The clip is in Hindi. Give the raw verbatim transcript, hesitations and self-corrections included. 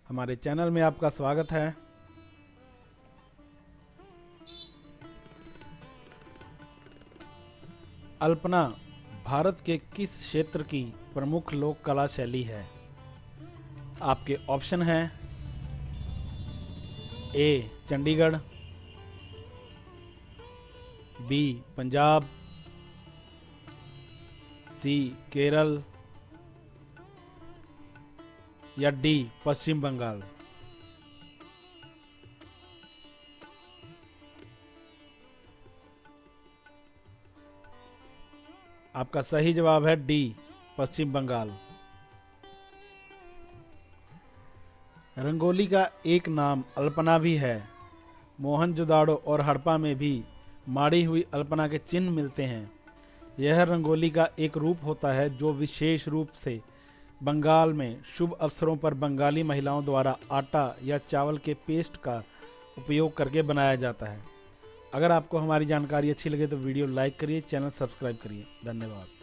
हमारे चैनल में आपका स्वागत है। अल्पना भारत के किस क्षेत्र की प्रमुख लोक कला शैली है? आपके ऑप्शन हैं A Chandigarh, B Punjab, C Kerala या डी पश्चिम बंगाल। आपका सही जवाब है डी पश्चिम बंगाल। रंगोली का एक नाम अल्पना भी है। मोहनजोदाड़ो और हड़प्पा में भी माड़ी हुई अल्पना के चिन्ह मिलते हैं। यह रंगोली का एक रूप होता है जो विशेष रूप से बंगाल में शुभ अवसरों पर बंगाली महिलाओं द्वारा आटा या चावल के पेस्ट का उपयोग करके बनाया जाता है। अगर आपको हमारी जानकारी अच्छी लगे तो वीडियो लाइक करिए, चैनल सब्सक्राइब करिए। धन्यवाद।